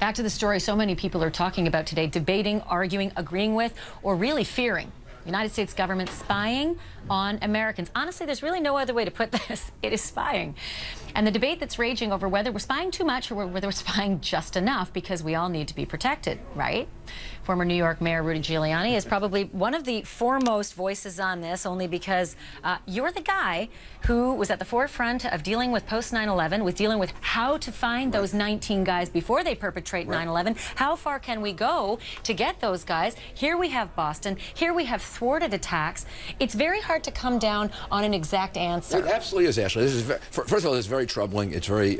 Back to the story so many people are talking about today, debating, arguing, agreeing with, or really fearing. United States government spying on Americans. Honestly, there's really no other way to put this. It is spying. And the debate that's raging over whether we're spying too much or whether we're spying just enough, because we all need to be protected, right? Former New York Mayor Rudy Giuliani is probably one of the foremost voices on this, only because you're the guy who was at the forefront of dealing with post 9/11, with dealing with how to find those 19 guys before they perpetrate 9/11. How far can we go to get those guys? Here we have Boston. Here we have thwarted attacks. It's very hard to come down on an exact answer. It absolutely is, Ashley. This is first of all, it's very troubling. It's very,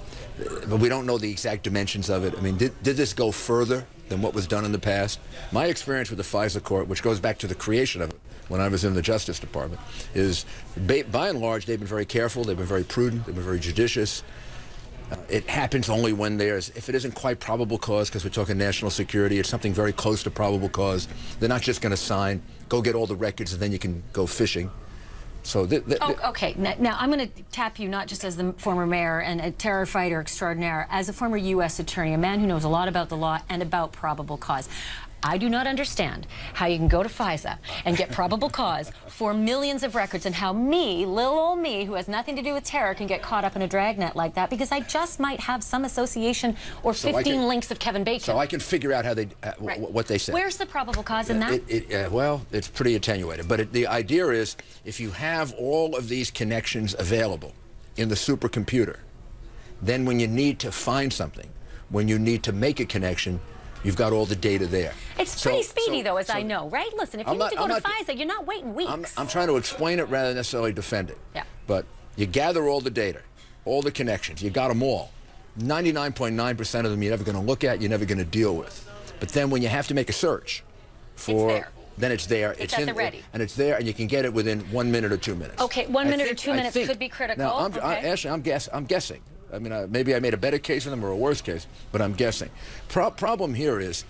but we don't know the exact dimensions of it. I mean, did this go further than what was done in the past? My experience with the FISA court, which goes back to the creation of it when I was in the Justice Department, is by and large they've been very careful, they've been very prudent, they've been very judicious. It happens only when if it isn't quite probable cause, because we're talking national security, it's something very close to probable cause. They're not just going to sign, go get all the records, and then you can go fishing. So okay. Now I'm going to tap you not just as the former mayor and a terror fighter extraordinaire, as a former U.S. attorney, a man who knows a lot about the law and about probable cause. I do not understand how you can go to FISA and get probable cause for millions of records, and how me, little old me, who has nothing to do with terror, can get caught up in a dragnet like that, because I just might have some association or 15 links of Kevin Bacon. So I can figure out how they, what they say. Where's the probable cause in that? Well, it's pretty attenuated. But the idea is, if you have all of these connections available in the supercomputer, then when you need to find something, when you need to make a connection, you've got all the data there. It's pretty speedy, though, as I know, right? Listen, if you need to go to FISA, you're not waiting weeks. I'm trying to explain it rather than necessarily defend it. Yeah. But you gather all the data, all the connections, you got them all. 99.9% of them you're never going to look at, you're never going to deal with. But then when you have to make a search for... Then it's there. It's at the ready. And it's there, and you can get it within 1 minute or 2 minutes. Okay, 1 minute or 2 minutes could be critical. Now, Ashley, I'm guessing. I mean, maybe I made a better case for them or a worse case, but I'm guessing. Problem here is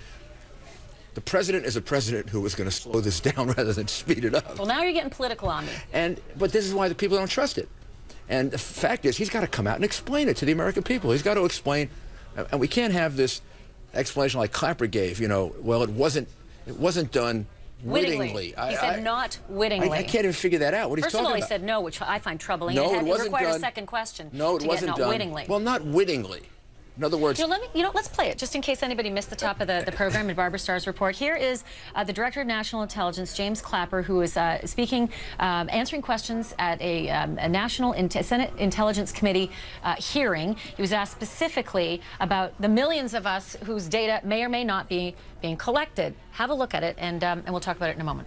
the president is a president who is going to slow this down rather than speed it up. Well, now you're getting political on me. But this is why the people don't trust it. And the fact is, he's got to come out and explain it to the American people. He's got to explain, and we can't have this explanation like Clapper gave. You know, well, it wasn't done wittingly. He said not wittingly. I can't even figure that out. What he's talking about. First of all, he said no, which I find troubling. No, it wasn't required done. A second question. No, it wasn't done. Not wittingly. Well, not wittingly. In other words, let's play it, just in case anybody missed the top of the program in Barbara Starr's report. Here is the Director of National Intelligence, James Clapper, who is speaking, answering questions at a National Senate Intelligence Committee hearing. He was asked specifically about the millions of us whose data may or may not be being collected. Have a look at it, and we'll talk about it in a moment.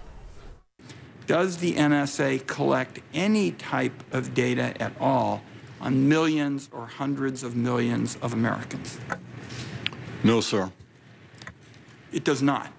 Does the NSA collect any type of data at all on millions or hundreds of millions of Americans? No, sir. It does not.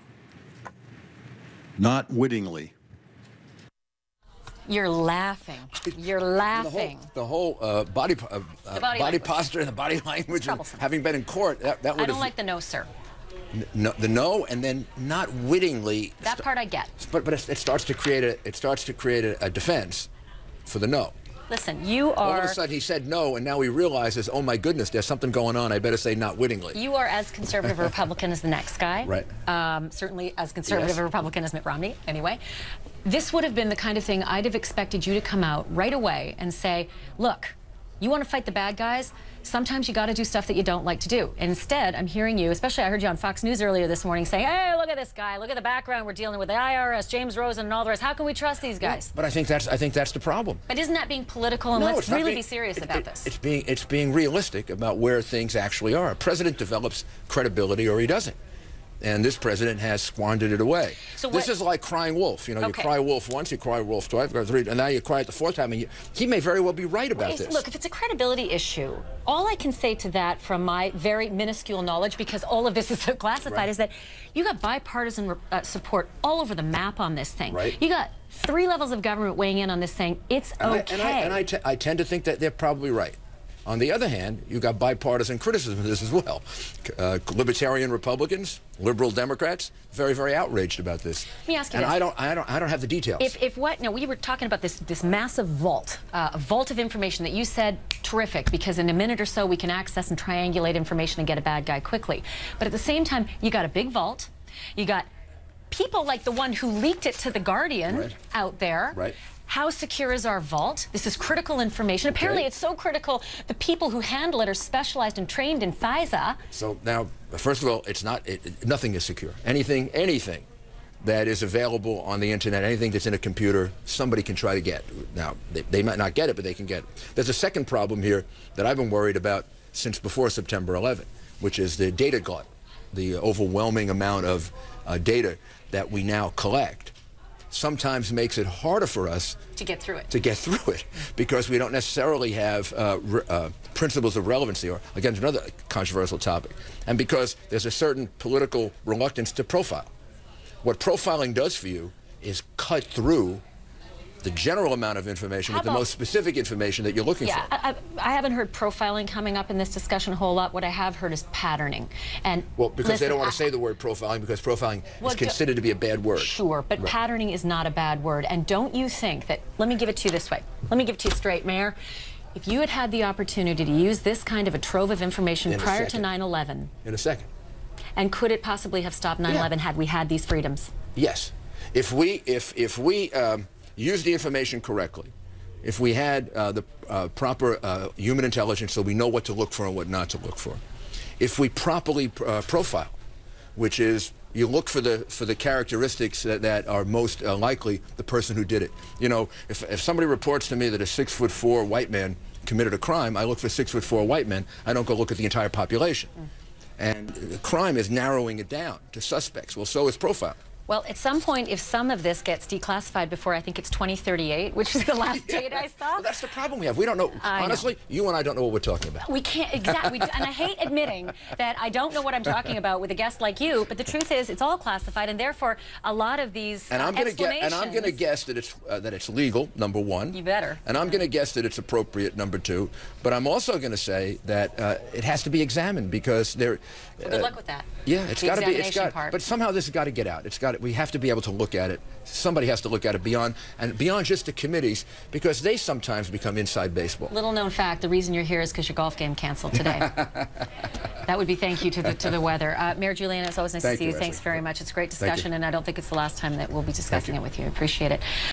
Not wittingly. You're laughing. You're laughing. The whole body posture and the body language, and having been in court, that would have... I don't like the no, sir. No, the no, and then not wittingly. That part I get. But it starts to create a defense for the no. Listen, you are... All of a sudden he said no, and now he realizes, oh my goodness, there's something going on. I better say not wittingly. You are as conservative a Republican as the next guy. Right. Certainly as conservative a Republican as Mitt Romney. Anyway, this would have been the kind of thing I'd have expected you to come out right away and say, look, you want to fight the bad guys? Sometimes you got to do stuff that you don't like to do. Instead, I'm hearing you, especially I heard you on Fox News earlier this morning saying, hey, look at this guy, look at the background we're dealing with, the IRS, James Rosen and all the rest. How can we trust these guys? Yeah, but I think that's the problem. But isn't that being political? And let's really be serious about this. It's being realistic about where things actually are. A president develops credibility or he doesn't. And this president has squandered it away. So this is like crying wolf. You know, you cry wolf once, you cry wolf twice, and now you cry it the fourth time. And he may very well be right about this. Look, if it's a credibility issue, all I can say to that from my very minuscule knowledge, because all of this is so classified, is that you got bipartisan support all over the map on this thing. Right. You got 3 levels of government weighing in on this saying it's okay. And I tend to think that they're probably right. On the other hand, you've got bipartisan criticism of this as well. Libertarian Republicans, liberal Democrats, very, very outraged about this. Let me ask you and this. I don't have the details. Now we were talking about this massive vault, a vault of information that you said terrific, because in a minute or so we can access and triangulate information and get a bad guy quickly. But at the same time, you got a big vault, you got people like the one who leaked it to The Guardian out there. Right. How secure is our vault? This is critical information. Apparently, it's so critical, the people who handle it are specialized and trained in FISA. So now, first of all, it's not. Nothing is secure. Anything that is available on the internet, anything that's in a computer, somebody can try to get. Now, they might not get it, but they can get it. There's a second problem here that I've been worried about since before September 11, which is the data glut, the overwhelming amount of data that we now collect. Sometimes makes it harder for us to get through it. Because we don't necessarily have principles of relevancy, or again, another controversial topic, and because there's a certain political reluctance to profile. What profiling does for you is cut through the general amount of information with the most specific information that you're looking for. I haven't heard profiling coming up in this discussion a whole lot. What I have heard is patterning. And well, because they don't want to say the word profiling, because profiling is considered to be a bad word. Sure, but patterning is not a bad word. And don't you think that, let me give it to you this way. Let me give it to you straight, Mayor. If you had had the opportunity to use this kind of a trove of information prior to 9/11. In a second. And could it possibly have stopped 9/11 had we had these freedoms? Yes. If we use the information correctly, if we had the proper human intelligence so we know what to look for and what not to look for, if we properly profile, which is you look for the characteristics that are most likely the person who did it. You know, if somebody reports to me that a 6'4" white man committed a crime, I look for 6'4" white men. I don't go look at the entire population. And the crime is narrowing it down to suspects. Well, so is profiling. Well, at some point, if some of this gets declassified before, I think it's 2038, which is the last date I saw. Well, that's the problem we have. We don't know. Honestly, you and I don't know what we're talking about. We can't, exactly. And I hate admitting that I don't know what I'm talking about with a guest like you, but the truth is it's all classified, and therefore a lot of these explanations... And I'm going to guess that it's legal, number one. You better. And I'm going to guess that it's appropriate, number two. But I'm also going to say that it has to be examined, because there... Well, good luck with that. Yeah, it's got to be. But somehow this has got to get out. We have to be able to look at it. Somebody has to look at it beyond just the committees, because they sometimes become inside baseball. Little known fact: the reason you're here is because your golf game canceled today. That would be thank you to the weather. Mayor Giuliano, it's always nice to see you. Thanks very much. It's a great discussion, and I don't think it's the last time that we'll be discussing it with you. I appreciate it.